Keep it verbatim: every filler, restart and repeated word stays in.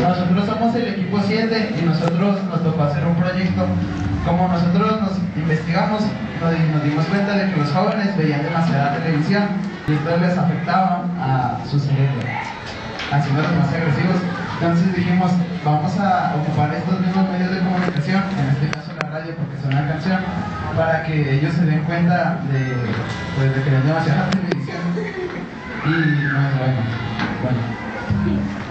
Nosotros somos el equipo siete y nosotros nos tocó hacer un proyecto. Como nosotros nos investigamos, nos, nos dimos cuenta de que los jóvenes veían demasiada televisión y esto les afectaba a su cerebro, haciéndolos más agresivos. Entonces dijimos, vamos a ocupar estos mismos medios de comunicación, en este caso la radio porque son una canción, para que ellos se den cuenta de, pues, de que ven demasiada televisión y no es bueno. bueno.